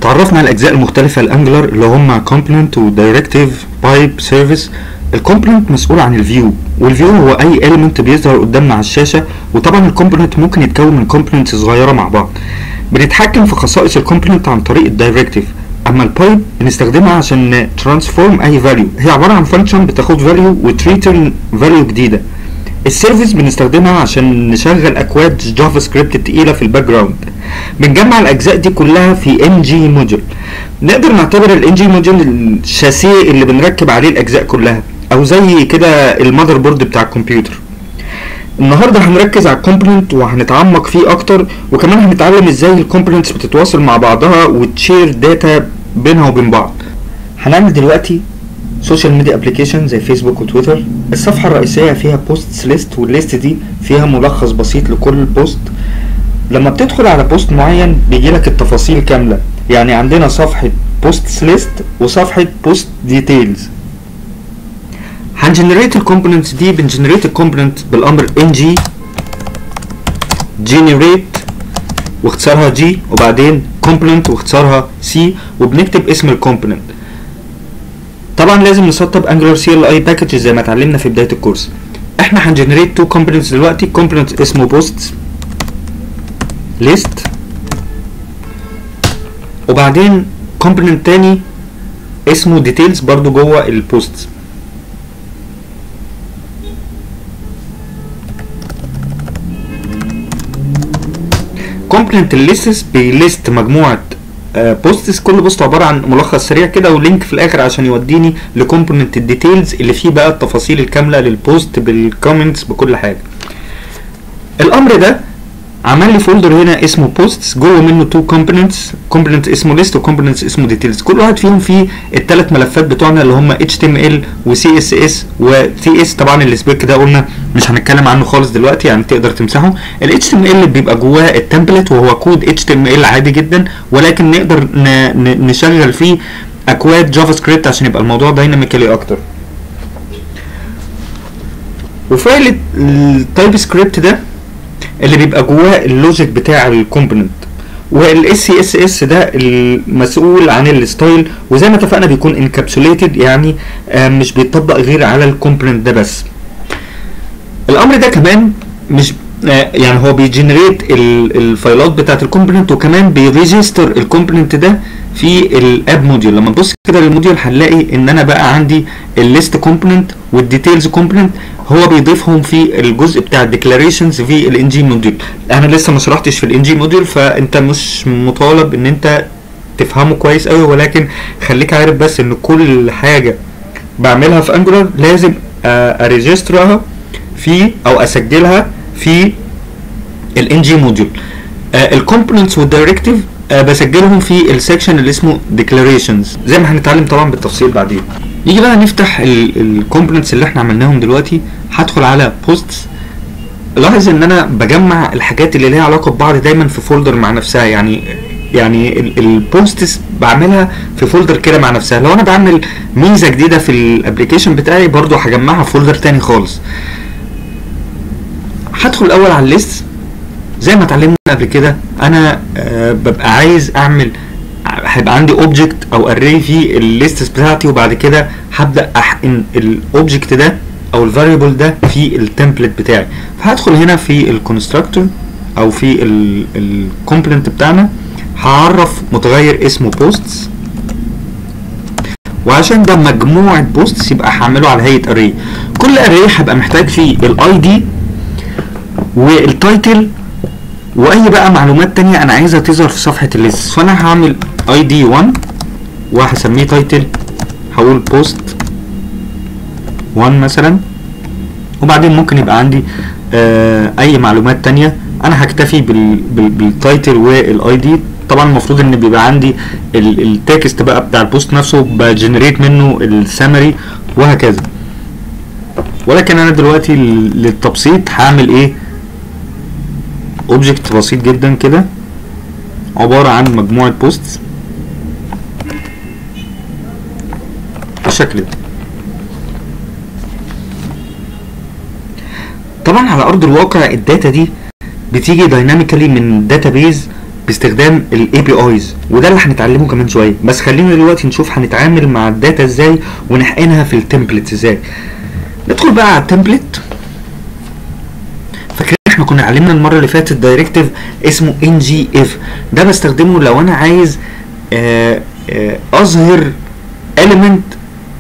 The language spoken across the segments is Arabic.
اتعرفنا على الاجزاء المختلفه الانجلر اللي هم كومبوننت ودايركتيف بايب سيرفيس. الكومبوننت مسؤول عن الفيو، والفيو هو اي element بيظهر قدامنا على الشاشه، وطبعا الكومبوننت ممكن يتكون من كومبوننتس صغيره مع بعض. بنتحكم في خصائص الكومبوننت عن طريق الدايركتيف. اما البايب بنستخدمها عشان ترانسفورم اي فاليو، هي عباره عن فانكشن بتاخد فاليو وتريترن فاليو جديده. السيرفيس بنستخدمها عشان نشغل اكواد جافا سكريبت تقيله في الباك جراوند. بنجمع الاجزاء دي كلها في ان جي موديول. نقدر نعتبر الان جي موديول الشاسيه اللي بنركب عليه الاجزاء كلها، او زي كده المذر بورد بتاع الكمبيوتر. النهارده هنركز على الكومبوننت وهنتعمق فيه اكتر، وكمان هنتعلم ازاي الكومبوننتس بتتواصل مع بعضها وتشير داتا بينها وبين بعض. هنعمل دلوقتي سوشيال ميديا ابلكيشن زي فيسبوك وتويتر. الصفحه الرئيسيه فيها بوستس ليست، والليست دي فيها ملخص بسيط لكل بوست. لما بتدخل على بوست معين بيجيلك التفاصيل كامله، يعني عندنا صفحه بوستس ليست وصفحه بوست ديتيلز. هنجنريت الكومبوننتس دي. بنجنريت الكومبوننت بالامر ng generate واختصارها G، وبعدين component واختصارها C، وبنكتب اسم الكومبوننت. طبعا لازم نسطب Angular CLI باكج زي ما اتعلمنا في بدايه الكورس. احنا هنجنريت تو كومبوننتس دلوقتي. كومبوننت اسمه posts list، وبعدين كومبوننت تاني اسمه details برضو جوه البوستس. كومبوننت الليستس بيليست مجموعه بوستس، كل بوست عباره عن ملخص سريع كده ولينك في الاخر عشان يوديني لكومبوننت الديتيلز اللي فيه بقى التفاصيل الكامله للبوست بالكومنتس بكل حاجه. الامر ده عمل لي فولدر هنا اسمه بوستس، جوه منه تو كومبوننتس، كومبوننت اسمه ليست وكومبوننت اسمه ديتيلز. كل واحد فيهم فيه الثلاث ملفات بتوعنا اللي هم HTML و CSS و TS. طبعا السبيك ده قلنا مش هنتكلم عنه خالص دلوقتي، يعني تقدر تمسحه. ال HTML بيبقى جواه التمبلت وهو كود HTML عادي جدا، ولكن نقدر نشغل فيه اكواد جافا سكريبت عشان يبقى الموضوع دايناميكالي اكتر. وفايل التايب سكريبت ده اللي بيبقى جواه اللوجيك بتاع الكومبوننت، والاس سي اس اس ده المسؤول عن الستايل، وزي ما اتفقنا بيكون انكابسوليتد، يعني مش بيطبق غير على الكومبوننت ده بس. الامر ده كمان مش يعني هو بيجنريت الفايلات بتاعت الكومبوننت، وكمان بيريجستر الكومبوننت ده في الاب موديول. لما نبص كده للموديول هنلاقي ان انا بقى عندي الليست كومبوننت والديتيلز كومبوننت، هو بيضيفهم في الجزء بتاع الديكلاريشنز في الان جي موديول. انا لسه ما شرحتش في الان جي موديول، فانت مش مطالب ان انت تفهمه كويس قوي، ولكن خليك عارف بس ان كل حاجه بعملها في انجولار لازم اريجسترها في او اسجلها في الان جي موديول. الكومبوننتس والدايركتيف بسجلهم في السكشن اللي اسمه ديكلاريشنز زي ما هنتعلم طبعا بالتفصيل بعدين. نيجي بقى نفتح الكومبوننتس اللي احنا عملناهم دلوقتي. هدخل على بوستس. لاحظ ان انا بجمع الحاجات اللي ليها علاقه ببعض دايما في فولدر مع نفسها، يعني البوستس بعملها في فولدر كده مع نفسها. لو انا بعمل ميزه جديده في الابلكيشن بتاعي برضو هجمعها في فولدر تاني خالص. هدخل الاول على الليست. زي ما اتعلمنا قبل كده انا ببقى عايز اعمل، هيبقى عندي اوبجكت او اري في الليستس بتاعتي، وبعد كده هبدا احقن الاوبجكت ده او الفاريبل ده في التمبلت بتاعي. فهدخل هنا في الكونستراكتور او في الكومبوننت بتاعنا، هعرف متغير اسمه بوستس، وعشان ده مجموعه بوستس يبقى هعمله على هيئه اري. كل اري هبقى محتاج فيه الاي دي والتايتل واي بقى معلومات تانية انا عايزها تظهر في صفحة الليست. فانا هعمل ID 1 وهسميه تايتل، هقول بوست 1 مثلا، وبعدين ممكن يبقى عندي اي معلومات تانية. انا هكتفي بالتايتل والاي دي. طبعا المفروض ان بيبقى عندي التكست بقى بتاع البوست نفسه بجنريت منه السمري وهكذا، ولكن انا دلوقتي للتبسيط هعمل ايه؟ اوبجكت بسيط جدا كده عبارة عن مجموعة بوستس بالشكل ده. طبعا على ارض الواقع الداتا دي بتيجي دايناميكالي من داتابيز باستخدام الاي بي ايز، وده اللي هنتعلمه كمان شويه. بس خلينا دلوقتي نشوف هنتعامل مع الداتا ازاي ونحقنها في التمبلت ازاي. ندخل بقى على التمبلت. فاكرين احنا كنا علمنا المره اللي فاتت دايركتيف اسمه ان جي اف، ده بستخدمه لو انا عايز اظهر element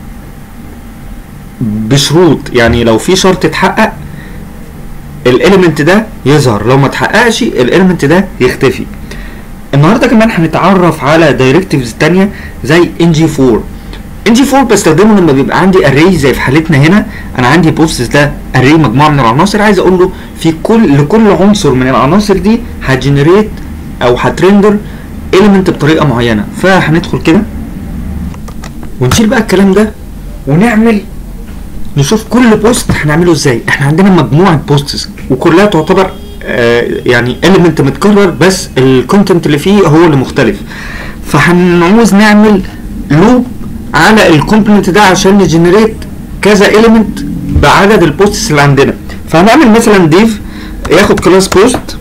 بشروط، يعني لو في شرط اتحقق الاليمنت ده يظهر، لو ما اتحققش الاليمنت ده يختفي. النهارده كمان هنتعرف على دايركتيفز تانية زي ان جي 4. ان جي 4 بستخدمه لما بيبقى عندي اري زي في حالتنا هنا، انا عندي بوستس ده اري مجموعه من العناصر، عايز اقول له في لكل عنصر من العناصر دي هتجنريت او هترندر اليمنت بطريقه معينه. فهندخل كده ونشيل بقى الكلام ده ونعمل نشوف كل بوست هنعمله ازاي. احنا عندنا مجموعه بوستس وكلها تعتبر يعني element متكرر، بس الكونتنت اللي فيه هو اللي مختلف. فهنعوز نعمل لوب على الكومبوننت ده عشان نجنريت كذا element بعدد البوستس اللي عندنا. فهنعمل مثلا ديف ياخد كلاس بوست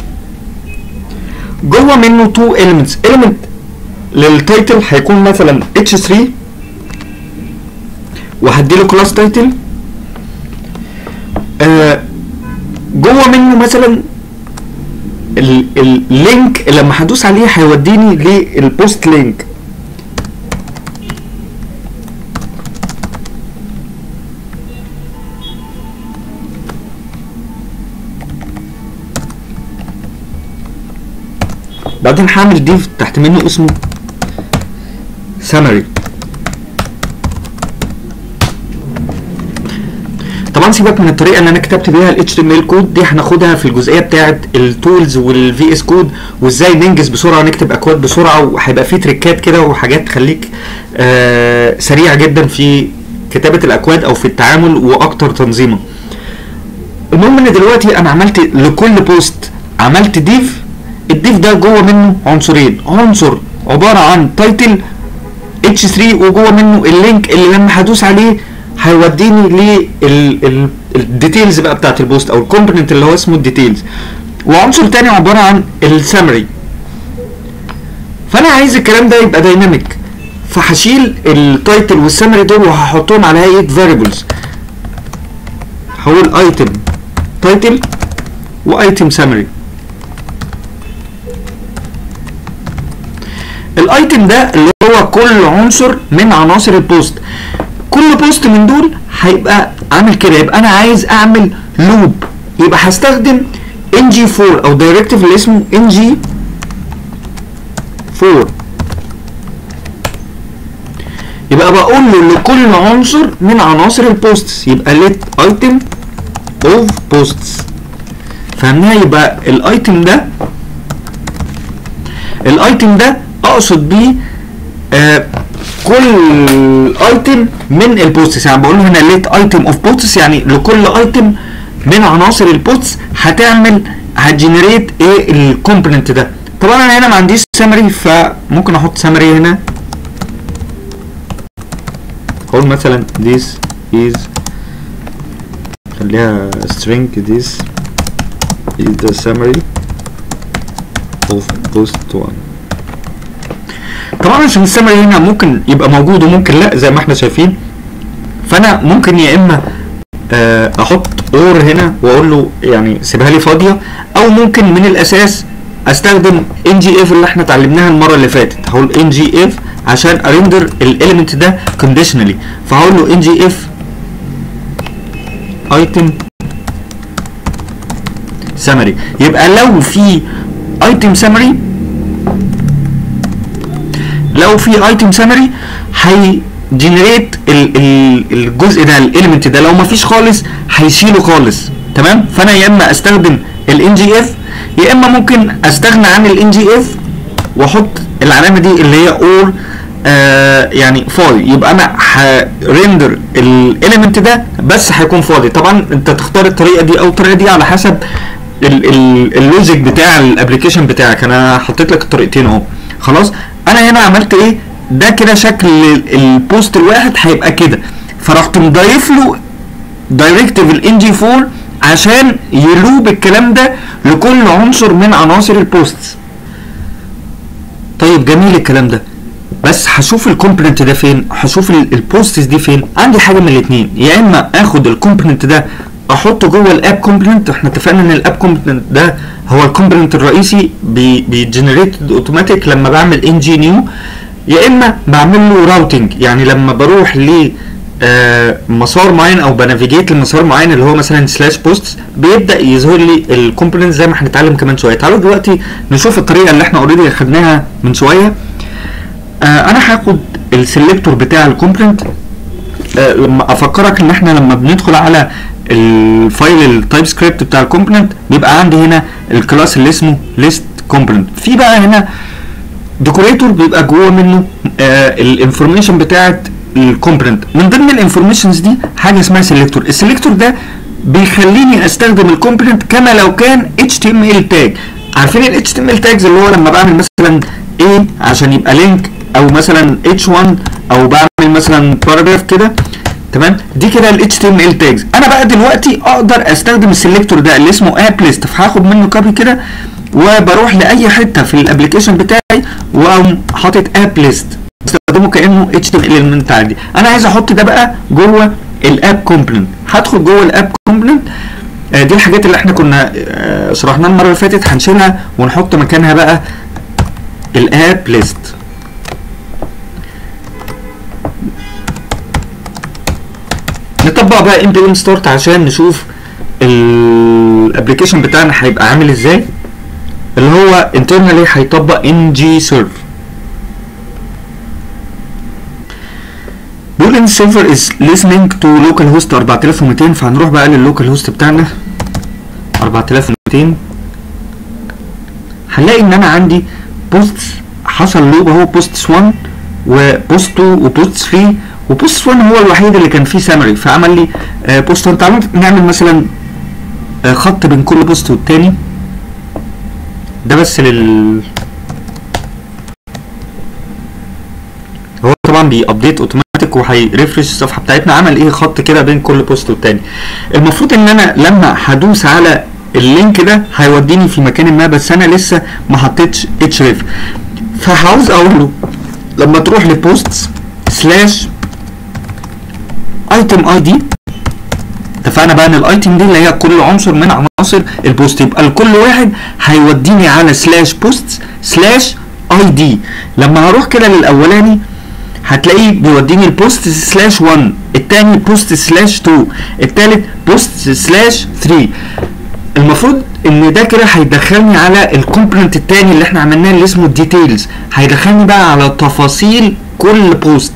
جوه منه 2 elements، element للتايتل هيكون مثلا h3 وهديله كلاس تايتل، جوه منه مثلا اللينك اللي لما هدوس عليه هيوديني للبوست لينك. بعدين هعمل ديف تحت منه اسمه summary. طبعا سيبك من الطريقه اللي انا كتبت بيها ال HTML كود دي، هناخدها في الجزئيه بتاعه التولز والفي اس كود وازاي ننجز بسرعه ونكتب اكواد بسرعه، وهيبقى في تريكات كده وحاجات تخليك سريع جدا في كتابه الاكواد او في التعامل واكتر تنظيما. المهم ان دلوقتي انا عملت لكل بوست عملت ديف. الديف ده جوه منه عنصرين، عنصر عباره عن تايتل h3 وجوه منه اللينك اللي لما هدوس عليه هيوديني للديتيلز بقى بتاعت البوست او الكومبوننت اللي هو اسمه الديتيلز، وعنصر تاني عباره عن السامري. فانا عايز الكلام ده يبقى دايناميك، فهشيل التايتل والسامري دول وهحطهم على هيئه فاريبلز. هقول ايتم تايتل وايتم سامري. الايتم ده اللي هو كل عنصر من عناصر البوست، كل بوست من دول هيبقى عامل كده. يبقى انا عايز اعمل لوب، يبقى هستخدم ng4 او دايركتيف اللي اسمه ng4. يبقى بقول له لكل عنصر من عناصر البوستس يبقى let item of posts. فهمناها؟ يبقى الايتم ده اقصد بيه كل ايتم من البوستس، يعني بقول له هنا ليت ايتم اوف بوستس، يعني لكل ايتم من عناصر البوستس هتجنريت ايه الكومبوننت ده. طبعا انا هنا ما عنديش سامري، فممكن احط سامري هنا. اقول مثلا this is، خليها string، this is the summary of post 1. طبعا عشان السامري هنا ممكن يبقى موجود وممكن لا زي ما احنا شايفين، فانا ممكن يا اما احط اور هنا واقول له يعني سيبها لي فاضيه، او ممكن من الاساس استخدم ngF اللي احنا اتعلمناها المره اللي فاتت. هقول ngF عشان ارندر الاليمنت ده كونديشنالي، فهقول له ngF item summary. يبقى لو في item summary هيجنريت الجزء ده الاليمنت ده، لو مفيش خالص هيشيله خالص. تمام؟ فانا يا اما استخدم الان جي اف، يا اما ممكن استغنى عن الان جي اف واحط العلامه دي اللي هي اور يعني فاضي، يبقى انا هرندر الاليمنت ده بس هيكون فاضي. طبعا انت تختار الطريقه دي او الطريقه دي على حسب اللوجيك بتاع الابلكيشن بتاعك. انا حطيت لك الطريقتين اهو. خلاص، انا هنا عملت ايه؟ ده كده شكل البوست الواحد هيبقى كده، فرحت مضيف له دايركتيف الان جي 4 عشان يلوب الكلام ده لكل عنصر من عناصر البوست. طيب جميل الكلام ده، بس هشوف الكومبوننت ده فين؟ هشوف البوستس دي فين؟ عندي حاجه من الاثنين، يا اما اخد الكومبوننت ده احطه جوه الاب كومبوننت، احنا اتفقنا ان الاب كومبوننت ده هو الكومبوننت الرئيسي بيجنريتد اوتوماتيك لما بعمل ان جي نيو، يا اما بعمل له راوتنج، يعني لما بروح ل مسار معين او بنافيجيت لمسار معين اللي هو مثلا سلاش بوست بيبدا يظهر لي الكومبوننت زي ما هنتعلم كمان شويه. تعالوا دلوقتي نشوف الطريقه اللي احنا اوريدي خدناها من شويه. انا هاخد السلكتور بتاع الكومبوننت. لما افكرك ان احنا لما بندخل على الفايل التايب سكريبت بتاع الكومبوننت بيبقى عندي هنا الكلاس اللي اسمه ليست كومبوننت، في بقى هنا ديكوريتور بيبقى جوه منه الانفورميشن بتاعت الكومبوننت. من ضمن الانفورميشنز دي حاجه اسمها سيلكتور. السيلكتور ده بيخليني استخدم الكومبوننت كما لو كان HTML تاج. عارفين ال HTML تاجز اللي هو لما بعمل مثلا A عشان يبقى لينك، او مثلا H1، او بعمل مثلا باراجراف كده، تمام؟ دي كده ال HTML تاجز. انا بقى دلوقتي اقدر استخدم السيلكتور ده اللي اسمه اب ليست، فهاخد منه كوبي كده وبروح لاي حته في الابلكيشن بتاعي واقوم حاطط اب ليست، استخدمه كانه HTML element عادي. انا عايز احط ده بقى جوه الاب كومبوننت، هدخل جوه الاب كومبوننت. دي الحاجات اللي احنا كنا شرحناها المره اللي فاتت، هنشيلها ونحط مكانها بقى الاب ليست. نطبق بقى npm start عشان نشوف الابلكيشن بتاعنا هيبقى عامل ازاي، اللي هو internally هيطبق ngserve. بيقول ان السيرفر is listening to localhost 4200، فهنروح بقى لللوكال هوست بتاعنا 4200. هنلاقي ان انا عندي بوست حصل لوب اهو، بوست 1 وبوست 2 وبوست 3، وبوست 1 هو الوحيد اللي كان فيه سامري فعمل لي بوست 1. تعالوا نعمل مثلا خط بين كل بوست والتاني، ده بس هو طبعا بيابديت اوتوماتيك وهيرفرش الصفحه بتاعتنا. عمل ايه؟ خط كده بين كل بوست والتاني. المفروض ان انا لما هدوس على اللينك ده هيوديني في مكان ما، بس انا لسه ما حطيتش href، فهعوز اقول له لما تروح لبوست سلاش ايتم اي دي، اتفقنا بقى ان الايتم دي اللي هي كل عنصر من عناصر البوست، يبقى لكل واحد هيوديني على سلاش بوست سلاش اي دي. لما هروح كده للاولاني هتلاقيه بيوديني البوست سلاش 1، التاني بوست سلاش 2، التالت بوست سلاش 3. المفروض ان ده كده هيدخلني على الكومبوننت التاني اللي احنا عملناه اللي اسمه الديتيلز، هيدخلني بقى على تفاصيل كل بوست.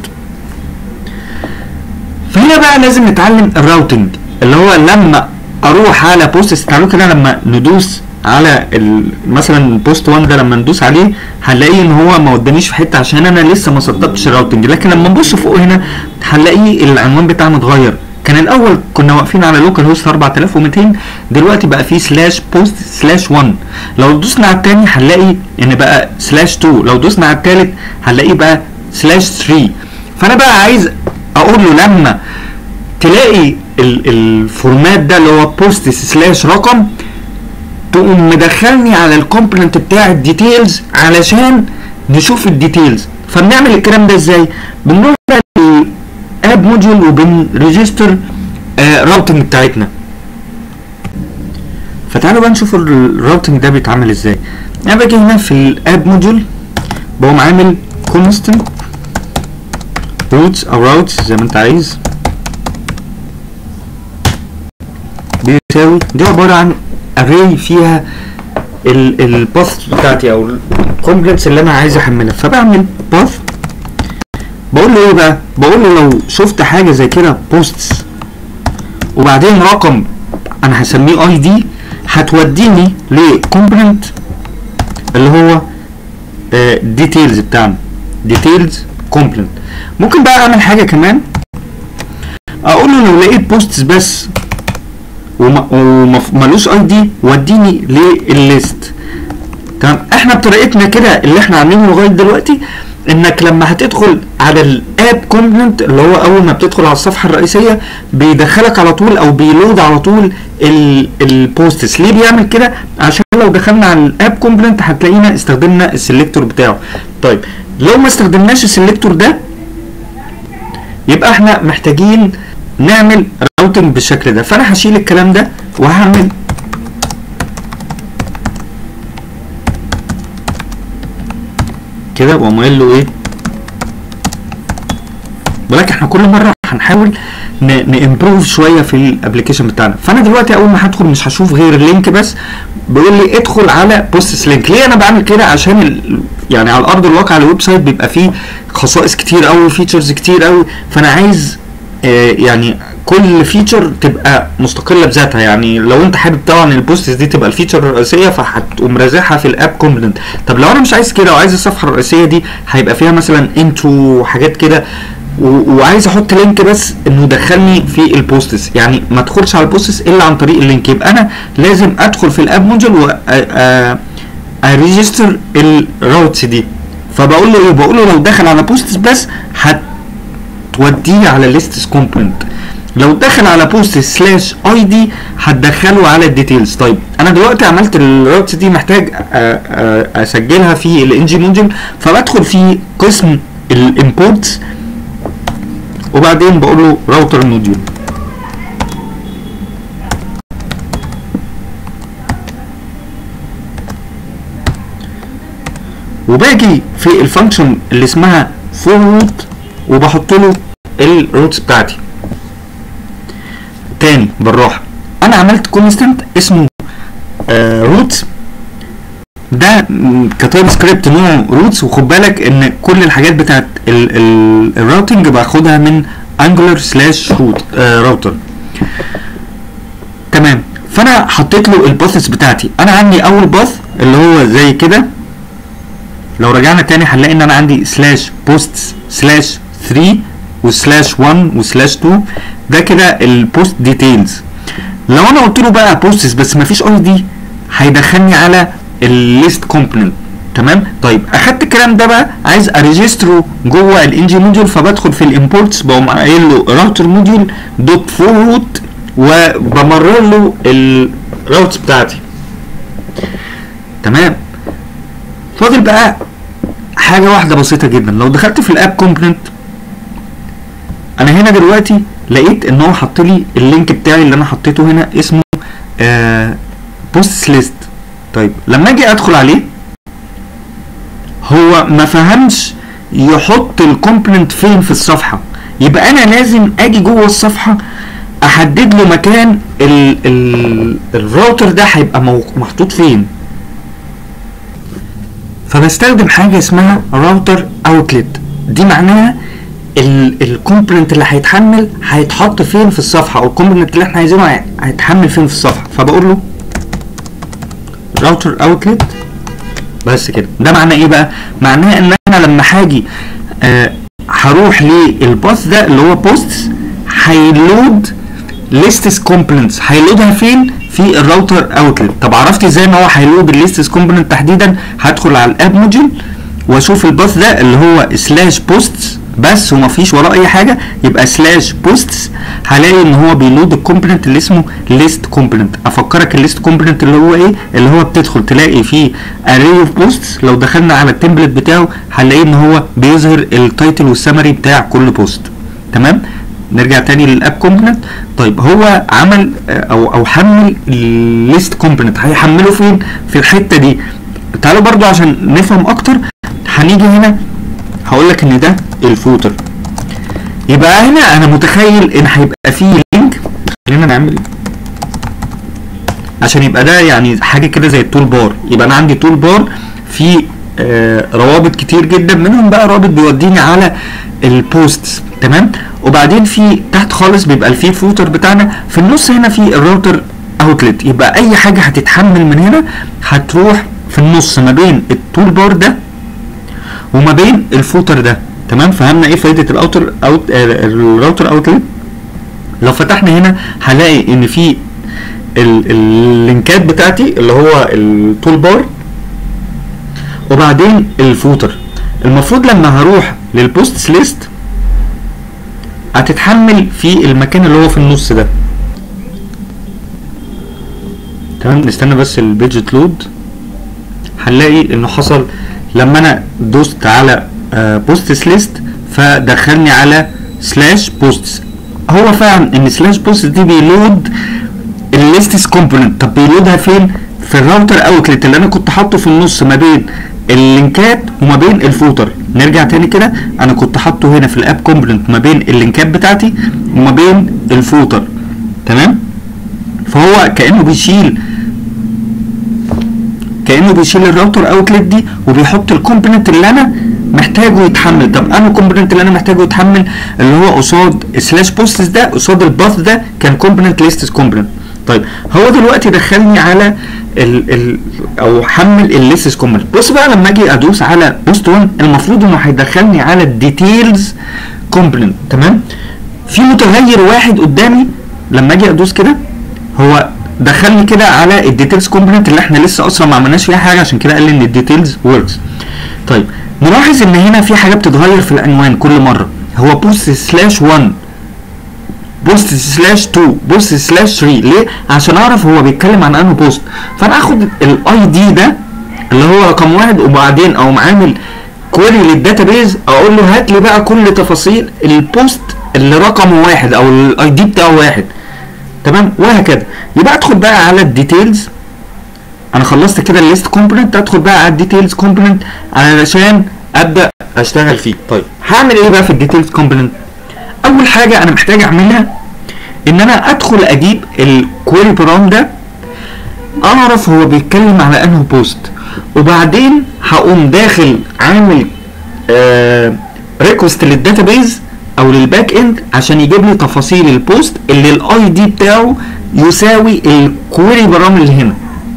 فهنا بقى لازم نتعلم الراوتنج، اللي هو لما اروح على بوست، تعالوا كده لما ندوس على مثلا بوست 1 ده، لما ندوس عليه هنلاقيه ان هو ما ودانيش في حته عشان انا لسه ما سطبتش الراوتنج، لكن لما نبص فوق هنا هنلاقيه العنوان بتاعنا اتغير. كان الاول كنا واقفين على لوكال هوست 4200، دلوقتي بقى فيه سلاش بوست سلاش 1. لو دوسنا على الثاني هنلاقي ان بقى سلاش 2، لو دوسنا على الثالث هنلاقيه بقى سلاش 3. فانا بقى عايز اقول له لما تلاقي الفورمات ده اللي هو بوست سلاش رقم، تقوم مدخلني على الكومبوننت بتاع الديتيلز علشان نشوف الديتيلز. فبنعمل الكلام ده ازاي؟ بنروح للاب موديول وبنريجستر راوتنج بتاعتنا. فتعالوا بقى نشوف الراوتنج ده بيتعمل ازاي. انا باجي هنا في الاب موديول بقوم عامل كونستنت روتس او راوتس زي ما انت عايز، بيساوي دي عباره عن array فيها الباث بتاعتي او الكومبلكس اللي انا عايز احملها. فبعمل باث، بقول له ايه بقى؟ بقول له لو شفت حاجه زي كده بوستس وبعدين رقم انا هسميه اي دي، هتوديني لكومبوننت اللي هو ديتيلز بتاعنا، ديتيلز كومبوننت. ممكن بقى اعمل حاجه كمان، اقول له لو لقيت بوستس بس ومالوش اي دي وديني للليست. تمام؟ احنا بطريقتنا كده اللي احنا عاملينه لغايه دلوقتي، انك لما هتدخل على الاب كومبوننت اللي هو اول ما بتدخل على الصفحه الرئيسيه بيدخلك على طول او بيلود على طول البوستس. ليه بيعمل كده؟ عشان لو دخلنا على الاب كومبوننت هتلاقينا استخدمنا السلكتور بتاعه. طيب لو ما استخدمناش السلكتور ده يبقى احنا محتاجين نعمل راوتنج بالشكل ده. فانا هشيل الكلام ده وهعمل كده واقوم قايل له ايه، ولكن احنا كل مره هنحاول نامبروف شويه في الابلكيشن بتاعنا. فانا دلوقتي اول ما هدخل مش هشوف غير اللينك بس، بيقول لي ادخل على بوستس لينك. ليه انا بعمل كده؟ عشان يعني على ارض الواقع الويب سايت بيبقى فيه خصائص كتير قوي، فيتشرز كتير قوي، فانا عايز يعني كل فيتشر تبقى مستقله بذاتها. يعني لو انت حابب طبعا البوستس دي تبقى الفيتشر الرئيسيه فهتقوم رازعها في الاب كومبوننت. طب لو انا مش عايز كده وعايز الصفحه الرئيسيه دي هيبقى فيها مثلا انترو وحاجات كده، وعايز احط لينك بس انه يدخلني في البوستس، يعني ما ادخلش على البوستس الا عن طريق اللينك. يبقى انا لازم ادخل في الاب موديول و اريجستر الراوتس دي. فبقول له ايه؟ بقول له لو دخل على بوستس بس هتوديه على الليستس كومبوننت، لو دخل على بوستس سلاش اي دي هتدخله على الديتيلز. طيب انا دلوقتي عملت الراوتس دي، محتاج اسجلها في الان جي موديول، فبدخل في قسم الامبورتس وبعدين بقول له راوتر موديول، وباجي في الفانكشن اللي اسمها فورورد وبحط له الروتس بتاعتي. تاني بالراحه، انا عملت كونستنت اسمه روتس، ده كتايب سكريبت نوعه روتس، وخد بالك ان كل الحاجات بتاعت الراوتنج باخدها من انجلر سلاش راوتر. تمام، فانا حطيت له الباثس بتاعتي. انا عندي اول باث اللي هو زي كده، لو رجعنا تاني هنلاقي ان انا عندي سلاش بوستس سلاش 3 وسلاش 1 وسلاش 2، ده كده البوست ديتيلز. لو انا قلت له بقى بوستس بس مفيش اي دي هيدخلني على الليست كومبوننت. تمام، طيب اخدت الكلام ده بقى عايز اريجستره جوه الان جي موديول، فبدخل في الامبورتس بقوم قايل له راوتر موديول دوت فورورد وبمرر له الراوتس بتاعتي. تمام، فاضل بقى حاجه واحده بسيطه جدا. لو دخلت في الاب كومبوننت انا هنا دلوقتي لقيت ان هو حط لي اللينك بتاعي اللي انا حطيته هنا اسمه بوستس ليست. طيب لما اجي ادخل عليه هو ما فهمش يحط الكومبوننت فين في الصفحه، يبقى انا لازم اجي جوه الصفحه احدد له مكان الراوتر ده هيبقى محطوط فين. فبستخدم حاجه اسمها راوتر اوتلت، دي معناها الكومبوننت اللي هيتحمل هيتحط فين في الصفحه، او الكومبوننت اللي احنا عايزينه هيتحمل فين في الصفحه. فبقول له راوتر اوتلت بس كده. ده معناه ايه بقى؟ معناه ان انا لما هاجي هروح للباث ده اللي هو بوستس هيلود ليستس كومبوننتس، هيلودها فين؟ في الراوتر اوتلت. طب عرفت ازاي ان هو هيلود الليستس كومبوننت تحديدا؟ هدخل على الاب موديول واشوف الباث ده اللي هو سلاش بوستس بس ومفيش وراه اي حاجه، يبقى سلاش بوستس هلاقي ان هو بيلود الكومبوننت اللي اسمه ليست كومبوننت. افكرك الليست كومبوننت اللي هو ايه؟ اللي هو بتدخل تلاقي فيه اري اوف بوستس، لو دخلنا على التمبلت بتاعه هنلاقي ان هو بيظهر التايتل والسمري بتاع كل بوست. تمام، نرجع تاني للاب كومبوننت. طيب هو عمل او حمل الليست كومبوننت، هيحمله فين؟ في الحته دي. تعالوا برضو عشان نفهم اكتر هنيجي هنا هقول لك ان ده الفوتر. يبقى هنا انا متخيل ان هيبقى فيه لينك، خلينا نعمل عشان يبقى ده يعني حاجه كده زي التول بار. يبقى انا عندي تول بار في روابط كتير جدا، منهم بقى رابط بيوديني على البوستس. تمام، وبعدين في تحت خالص بيبقى فيه فوتر بتاعنا، في النص هنا في الراوتر اوتلت. يبقى اي حاجه هتتحمل من هنا هتروح في النص ما بين التول بار ده وما بين الفوتر ده. تمام، فهمنا ايه فايده الراوتر اوتلت؟ لو فتحنا هنا هلاقي ان في اللينكات بتاعتي اللي هو التول بار وبعدين الفوتر. المفروض لما هروح للبوستس ليست هتتحمل في المكان اللي هو في النص ده. تمام. نستنى بس البيج لود. هنلاقي انه حصل لما انا دوست على بوستس ليست فدخلني على سلاش بوستس. هو فعلا ان سلاش بوستس دي بيلود الليستس كومبوننت. طب بيلودها فين؟ في الراوتر اوتلت اللي انا كنت حاطه في النص ما بين اللينكات وما بين الفوتر. نرجع تاني كده، انا كنت حاطه هنا في الاب كومبوننت ما بين اللينكات بتاعتي وما بين الفوتر. تمام. فهو كانه بيشيل الراوتر اوتلت دي وبيحط الكومبوننت اللي انا محتاجه يتحمل. طب انا الكومبوننت اللي انا محتاجه يتحمل اللي هو قصاد سلاش بوستس ده، قصاد الباث ده كان كومبوننت ليستس كومبوننت. طيب هو دلوقتي دخلني على او حمل الليستس كومبوننت. بص بقى لما اجي ادوس على بوست 1 المفروض انه هيدخلني على الديتيلز كومبوننت. تمام. في متغير واحد قدامي لما اجي ادوس كده هو دخلني كده على الديتيلز كومبوننت اللي احنا لسه اصلا ما عملناش فيها حاجه، عشان كده قال لي ان الديتيلز وركس. طيب نلاحظ ان هنا في حاجه بتتغير في العنوان كل مره. هو بوست سلاش 1، بوست سلاش 2، بوست سلاش 3. ليه؟ عشان اعرف هو بيتكلم عن انه بوست. فانا اخد الاي دي ده اللي هو رقم 1 وبعدين اقوم عامل كويري للداتابيز اقول له هات لي بقى كل تفاصيل البوست اللي رقمه 1 او الاي دي بتاعه 1. تمام. وهكذا. يبقى ادخل بقى على الديتيلز. انا خلصت كده الليست كومبوننت، ادخل بقى على الديتيلز كومبوننت علشان ابدا اشتغل فيه. طيب هعمل ايه بقى في الديتيلز كومبوننت؟ اول حاجه انا محتاج اعملها ان انا ادخل اجيب الكويري برام ده اعرف هو بيتكلم على انه بوست، وبعدين هقوم داخل عامل ريكوست للداتابيز او للباك اند عشان يجيب لي تفاصيل البوست اللي الاي دي بتاعه يساوي الكويري برام اللي هنا.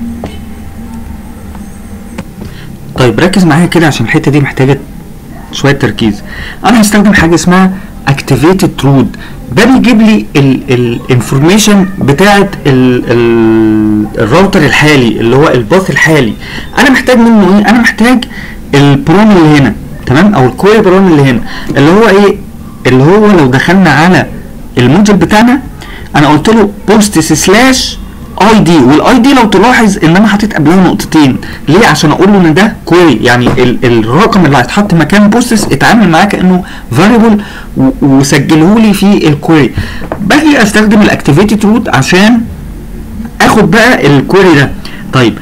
طيب ركز معايا كده عشان الحته دي محتاجه شويه تركيز. انا هستخدم حاجه اسمها اكتيفيتد رود. ده بيجيب لي الانفورميشن بتاعه الراوتر الحالي اللي هو الباث الحالي. انا محتاج منه ايه؟ انا محتاج البروم اللي هنا. تمام. او الكويري بروم اللي هنا اللي هو ايه؟ اللي هو لو دخلنا على الموديل بتاعنا انا قلت له بوستس سلاش اي دي، والاي دي لو تلاحظ ان انا حطيت قبلها نقطتين. ليه؟ عشان اقول له ان ده كويري، يعني الرقم اللي هيتحط مكان بوستس اتعامل معاه كانه فاريبل وسجله لي في الكويري. باجي استخدم الاكتيفيتد روت عشان اخد بقى الكويري ده. طيب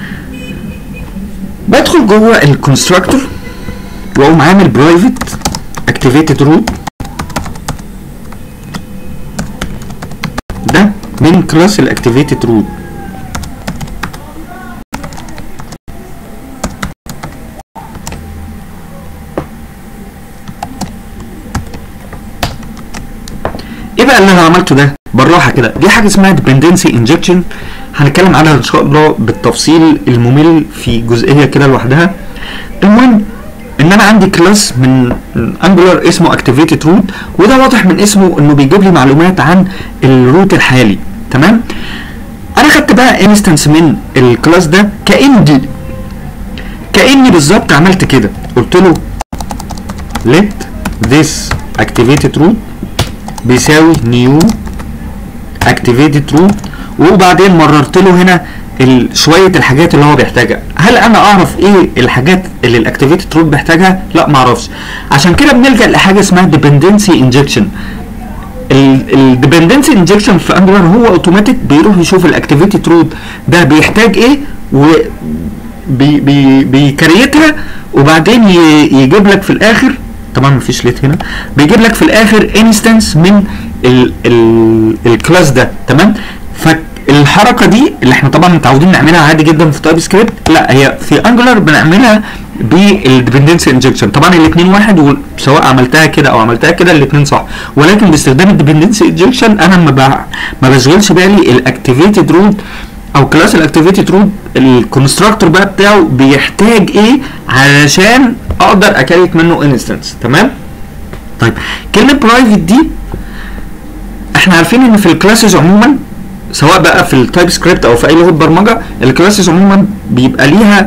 بدخل جوه الكونستراكتور واقوم عامل برايفت اكتيفيتد روت ده من كلاس الاكتيفيتد روت. ايه بقى اللي انا عملته ده؟ بالراحه كده، دي حاجه اسمها dependency injection هنتكلم عنها ان شاء الله بالتفصيل الممل في جزئيه كده لوحدها. المهم ان انا عندي كلاس من انجولار اسمه اكتيفيتد روت، وده واضح من اسمه انه بيجيب لي معلومات عن الروت الحالي. تمام. انا خدت بقى انستنس من الكلاس ده كاني بالظبط عملت كده، قلت له let this activated root بيساوي new activated root، وبعدين مررت له هنا شويه الحاجات اللي هو بيحتاجها. هل انا اعرف ايه الحاجات اللي الاكتيفيتد روت بيحتاجها؟ لا، ما اعرفش. عشان كده بنلجا لحاجه اسمها dependency injection. الديبندنسي انجكشن في انجلر هو اوتوماتيك بيروح يشوف الاكتيفيتد روت ده بيحتاج ايه و بيكريتها، وبعدين يجيب لك في الاخر، طبعا مفيش ليت هنا، بيجيب لك في الاخر انستنس من الكلاس ده. تمام. فالحركه دي اللي احنا طبعا متعودين نعملها عادي جدا في تايب سكريبت، لا هي في انجلر بنعملها بالديبندنسي انجكشن. طبعا الاثنين واحد، سواء عملتها كده او عملتها كده الاثنين صح، ولكن باستخدام الديبندنسي انجكشن انا ما بشغلش بالي الاكتيفيتد روت او كلاس الاكتيفيتد روت الكونستراكتور بقى بتاعه بيحتاج ايه علشان اقدر اكريت منه انستنس. تمام. طيب كلمه برايفت دي احنا عارفين ان في الكلاسز عموما سواء بقى في التايب سكريبت او في اي لغه برمجه، الكلاسز عموما بيبقى ليها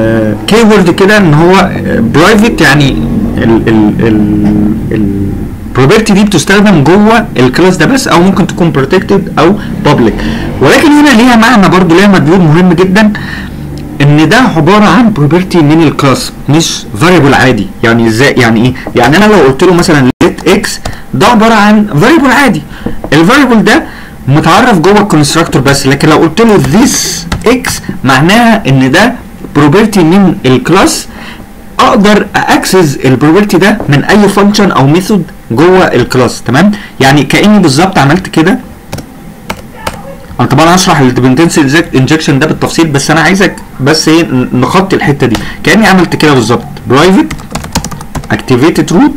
كي وورد كده ان هو برايفت، يعني البروبرتي دي بتستخدم جوه الكلاس ده بس، او ممكن تكون بروتكتد او بابليك. ولكن هنا ليها معنى برضو، ليها مدلول مهم جدا، ان ده عباره عن بروبرتي من الكلاس مش فاريبل عادي. يعني ازاي؟ يعني ايه؟ يعني انا لو قلت له مثلا let x، ده عباره عن فاريبل عادي، الفاريبل ده متعرف جوه الكونستراكتور بس. لكن لو قلت له this x معناها ان ده بروبرتي من الكلاس، اقدر اكسس البروبرتي ده من اي فانكشن او ميثود جوه الكلاس. تمام؟ يعني كاني بالظبط عملت كده. انا طبعا هشرح الديبندنسي انجكشن ده بالتفصيل، بس انا عايزك بس ايه نخطي الحته دي. كاني عملت كده بالظبط، برايفت اكتيفيتد روت،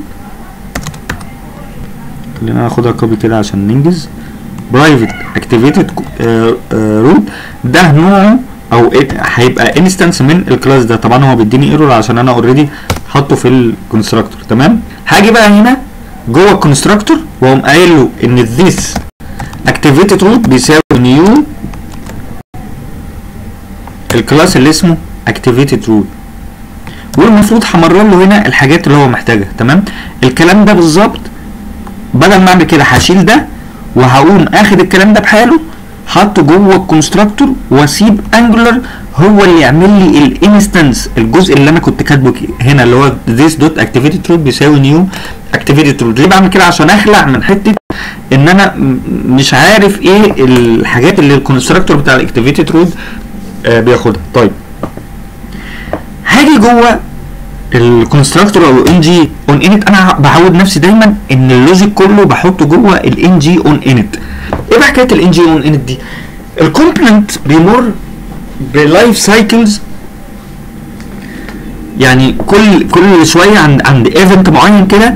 خلينا ناخدها كوبي كده عشان ننجز. برايفت اكتيفيتد روت ده نوعه او هيبقى انستنس من الكلاس ده. طبعا هو بيديني ايرور عشان انا اوريدي حاطه في الكونستراكتور. تمام؟ هاجي بقى هنا جوه الكونستراكتور واقوم قايل له ان this activated root بيساوي نيو الكلاس اللي اسمه activated root، والمفروض همرر له هنا الحاجات اللي هو محتاجها. تمام؟ الكلام ده بالظبط بدل ما اعمل كده هشيل ده وهقوم اخد الكلام ده بحاله حاطه جوه الكونستراكتور، واسيب انجولار هو اللي يعمل لي الانستنس، الجزء اللي انا كنت كاتبه هنا اللي هو this dot activated root بيساوي نيو activated root. ليه بعمل كده؟ عشان اخلع من حته ان انا مش عارف ايه الحاجات اللي الكونستراكتور بتاع الاكتيفيتد روت بياخدها. طيب هاجي جوه الكونستراكتور او ان جي اون انت، انا بعود نفسي دايما ان اللوجيك كله بحطه جوه الان جي اون انت. ايه بقى حكايه الان جي اون انت دي؟ الكومبوننت بيمر بلايف سايكلز، يعني كل شويه عند ايفنت معين كده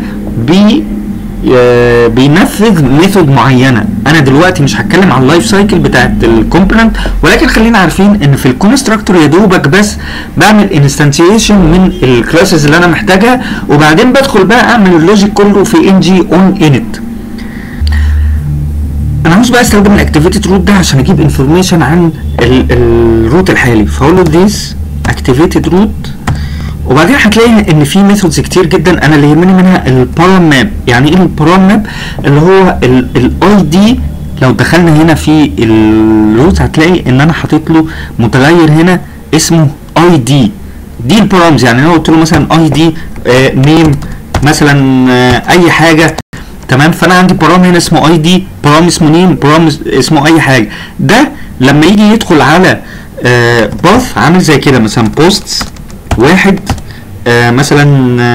بينفذ ميثود معينه. انا دلوقتي مش هتكلم عن اللايف سايكل بتاعت الكومبوننت، ولكن خلينا عارفين ان في الكونستراكتور يا دوبك بس بعمل انستانسيشن من الكلاسز اللي انا محتاجها، وبعدين بدخل بقى اعمل اللوجيك كله في ان جي اون انت. انا عاوز بقى استخدم الاكتيفيتد روت ده عشان اجيب انفورميشن عن الروت الحالي، فاقول له this activated root، وبعدين هتلاقي ان في ميثودز كتير جدا. انا اللي يهمني منها البارام ماب. يعني ايه البارام ماب؟ اللي هو الاي دي. لو دخلنا هنا في الروت هتلاقي ان انا حاطط له متغير هنا اسمه اي دي. دي البارامز، يعني انا قلت له مثلا اي دي نيم مثلا اي حاجه. تمام؟ فانا عندي بارام هنا اسمه اي دي، بارام اسمه نيم، بارام اسمه اي حاجه. ده لما يجي يدخل على باث عامل زي كده، مثلا بوستس واحد مثلا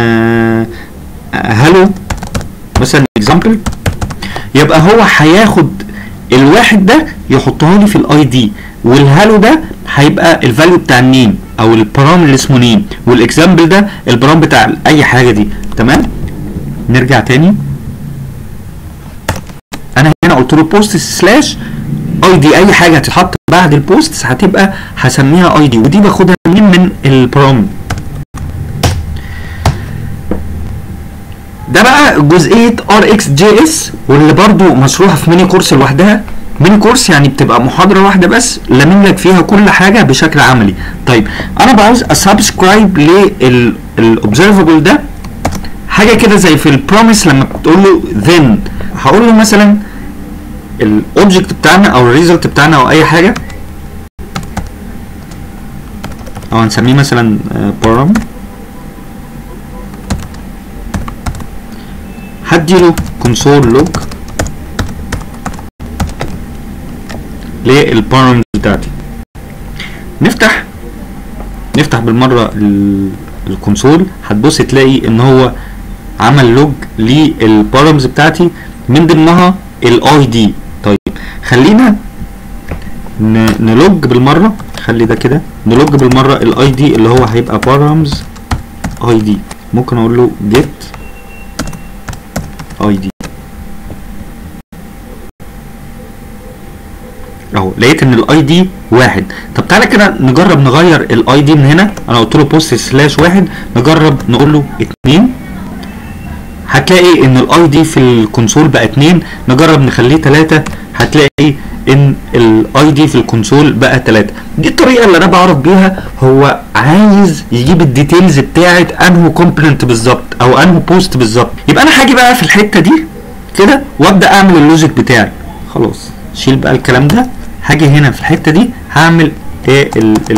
هالو مثلا اكزامبل، يبقى هو هياخد الواحد ده يحطها لي في الاي دي، والهالو ده هيبقى الفاليو بتاع النيم او البارام اللي اسمه نيم، والاكزامبل ده البارام بتاع اي حاجه دي. تمام؟ نرجع تاني. انا هنا قلت له بوست سلاش اي دي، اي حاجه هتتحط بعد البوست هتبقى هسميها اي دي، ودي باخدها من البارام. ده بقى جزئيه ار اكس جي اس، واللي برضو مشروحه في ميني كورس لوحدها. ميني كورس يعني بتبقى محاضره واحده بس لامم لك فيها كل حاجه بشكل عملي. طيب انا بعوز اسبسكرايب للاوبزرفبل ده، حاجه كده زي في البروميس لما بتقول له then، هقول له مثلا الاوبجكت بتاعنا او الريزلت بتاعنا او اي حاجه، او هنسميه مثلا بارام، هديله console log للبارامز بتاعتي. نفتح بالمره الكونسول، هتبص تلاقي ان هو عمل لوج للبارامز بتاعتي من ضمنها الاي دي. طيب خلينا نلوج بالمره، خلي ده كده، نلوج بالمره الاي دي اللي هو هيبقى بارامز اي دي. ممكن اقول له get اي دي اهو، لقيت ان الاي دي واحد. طب تعالى كده نجرب نغير الاي دي من هنا. انا قلت له بوست سلاش واحد، نجرب نقول له 2، هتلاقي ان الاي دي في الكونسول بقى 2. نجرب نخليه 3، هتلاقي ان الاي دي في الكونسول بقى 3. دي الطريقه اللي انا بعرف بيها هو عايز يجيب الديتيلز بتاعه انهو كومبوننت بالظبط او انهو بوست بالظبط. يبقى انا هاجي بقى في الحته دي كده وابدا اعمل اللوجيك بتاعي. خلاص شيل بقى الكلام ده. هاجي هنا في الحته دي هعمل ايه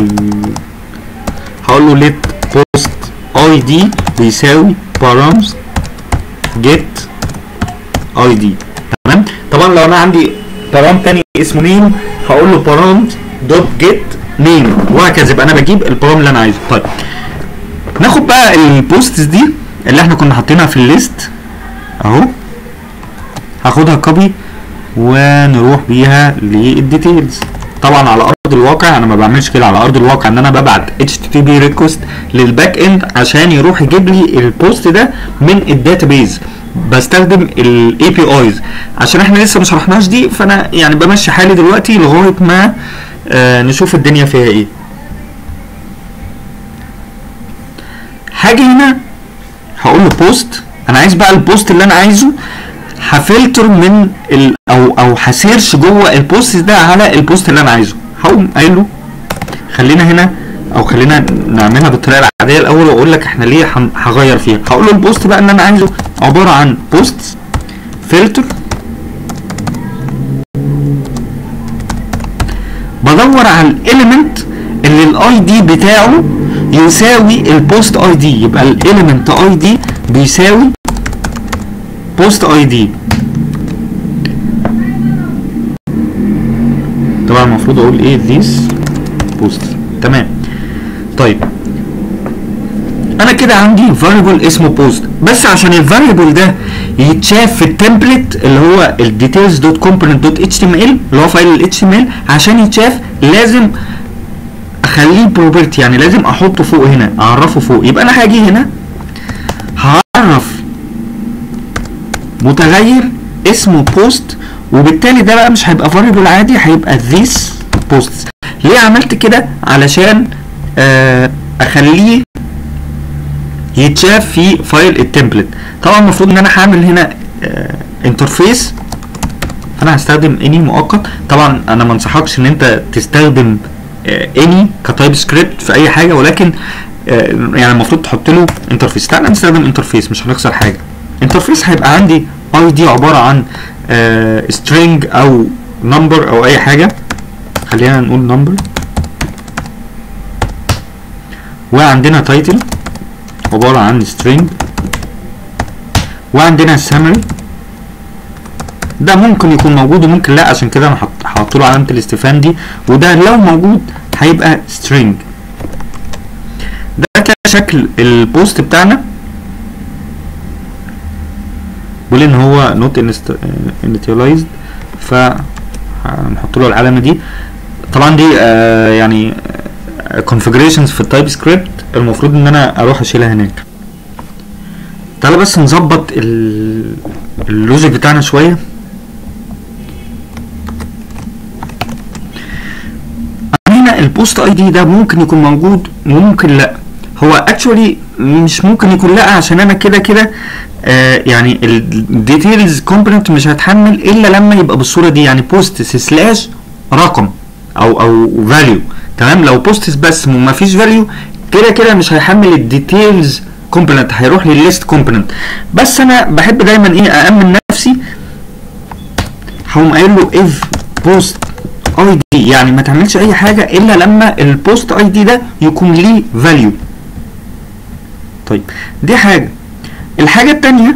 هقول له let post id بيساوي params get id. تمام. طبعا لو انا عندي بارام تاني اسمه نيم هقول له params دوت get نيم وهكذا. يبقى انا بجيب البارام اللي انا عايزه. طيب ناخد بقى البوستس دي اللي احنا كنا حاطينها في الليست اهو، هاخدها كوبي ونروح بيها للديتيلز. طبعا على ارض الواقع انا ما بعملش كده. على ارض الواقع ان انا ببعت HTTP ريكوست للباك اند عشان يروح يجيب لي البوست ده من الداتابيز. بستخدم الاي بي ايز عشان احنا لسه ما شرحناش دي، فانا يعني بمشي حالي دلوقتي لغايه ما نشوف الدنيا فيها ايه. هاجي هنا هقول له بوست. انا عايز بقى البوست اللي انا عايزه هفلتر من او هسيرش جوه البوست ده على البوست اللي انا عايزه. هقوم قايل له خلينا هنا او خلينا نعملها بالطريقه العاديه الاول واقول لك احنا ليه هغير فيها. هقول له البوست بقى اللي انا عايزه عباره عن بوست فلتر، بدور على الاليمنت اللي الاي دي بتاعه يساوي البوست اي دي. يبقى الاليمنت اي دي بيساوي بوست اي دي. طبعا المفروض اقول ايه this post. تمام. طيب انا كده عندي variable اسمه post، بس عشان الفاريبل ده يتشاف في التمبلت اللي هو الديتيلز.component.html اللي هو فايل ال HTML، عشان يتشاف لازم اخليه بروبرتي، يعني لازم احطه فوق هنا، اعرفه فوق. يبقى انا هاجي هنا هعرف متغير اسمه post، وبالتالي ده بقى مش هيبقى variable عادي، هيبقى this posts. ليه عملت كده؟ علشان اخليه يتشاف في فايل التمبلت. طبعا المفروض ان انا هعمل هنا انترفيس، فانا هستخدم اني مؤقت. طبعا انا ما انصحكش ان انت تستخدم اني كتايب سكريبت في اي حاجه، ولكن يعني المفروض تحط له انترفيس. تعالى نستخدم انترفيس مش هنخسر حاجه. انترفيس هيبقى عندي اي دي عباره عن string او number او اي حاجه. خلينا نقول number، وعندنا title عباره عن string، وعندنا summary ده ممكن يكون موجود وممكن لا، عشان كده انا هحط له علامه الاستفهام دي، وده لو موجود هيبقى string. ده كده شكل البوست بتاعنا. بيقول ان هو not initialized، فهنحط له العلامه دي. طبعا دي يعني configurations في التايب سكريبت المفروض ان انا اروح اشيلها هناك. تعالى بس نظبط اللوجيك بتاعنا شويه. هنا البوست اي دي ده ممكن يكون موجود وممكن لا. هو اكشولي مش ممكن يكون لا، عشان انا كده يعني الديتيلز كومبوننت مش هتحمل الا لما يبقى بالصوره دي، يعني بوستس سلاش رقم او فاليو. تمام. لو بوستس بس وما فيش فاليو كده مش هيحمل الديتيلز كومبوننت، هيروح للليست كومبوننت. بس انا بحب دايما ايه اامن نفسي، هقوم قايل له اف بوست اي دي، يعني ما تعملش اي حاجه الا لما البوست اي دي ده يكون ليه فاليو. طيب دي حاجه. الحاجه الثانيه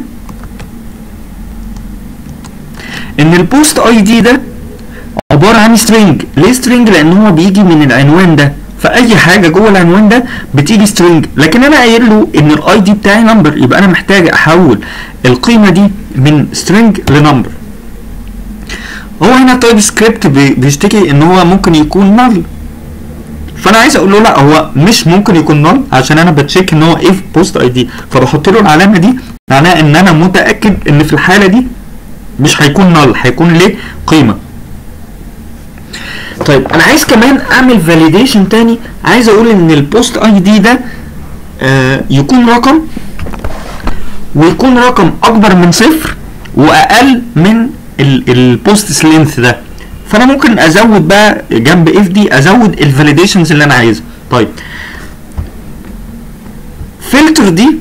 ان البوست اي دي ده عباره عن سترينج. ليه سترينج؟ لان هو بيجي من العنوان ده، فاي حاجه جوه العنوان ده بتيجي سترينج. لكن انا قايل له ان الاي دي بتاعي نمبر، يبقى انا محتاج احول القيمه دي من سترينج لنمبر. هو هنا التايب سكريبت بيشتكي ان هو ممكن يكون نل، فانا عايز اقول له لا، هو مش ممكن يكون نل، عشان انا بتشيك ان هو اف بوست اي دي، فبحط له العلامه دي معناها ان انا متاكد ان في الحاله دي مش هيكون نل، هيكون ليه قيمه. طيب انا عايز كمان اعمل فاليديشن تاني. عايز اقول ان البوست اي دي ده يكون رقم، ويكون رقم اكبر من 0 واقل من البوست لينث ده. فانا ممكن ازود بقى جنب اف دي ازود الفاليديشنز اللي انا عايزها. طيب فلتر دي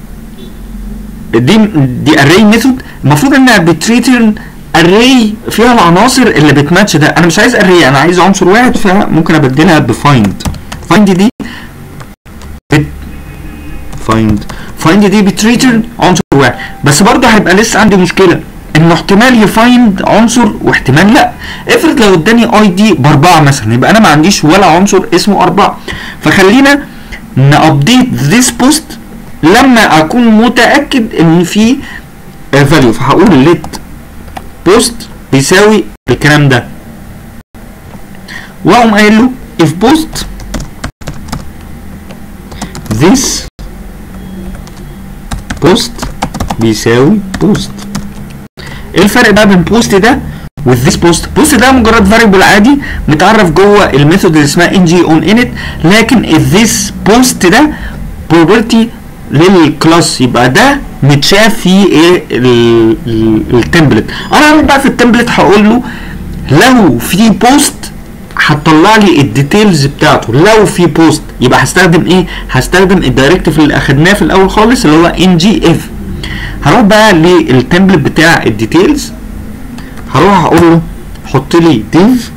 array ميثود المفروض انها بتريترن array فيها العناصر اللي بتماتش ده. انا مش عايز array، انا عايز عنصر واحد، فممكن ابدلها بفايند. فايند دي بتريترن عنصر واحد، بس برضه هيبقى لسه عندي مشكله انه احتمال يفايند عنصر واحتمال لا. افرض لو اداني اي دي ب4 مثلا، يبقى انا ما عنديش ولا عنصر اسمه 4. فخلينا نابديت ذيس بوست لما اكون متاكد ان في فاليو. فهقول ليت بوست بيساوي الكلام ده، واقوم قايل له if post this post بيساوي post. ايه الفرق بقى بين post ده with this post؟ post ده مجرد variable عادي متعرف جوه الميثود اللي اسمها ng on init، لكن this post ده property للكلاس، يبقى ده متشاف فيه ايه التمبلت. انا هروح بقى في التمبلت هقول له لو في بوست هتطلع لي الديتيلز بتاعته. لو في بوست يبقى هستخدم ايه؟ هستخدم الدايركتيف اللي اخدناه في الاول خالص اللي هو ngf. هروح بقى للتمبلت بتاع الديتيلز، هروح اقول له حط لي ديف،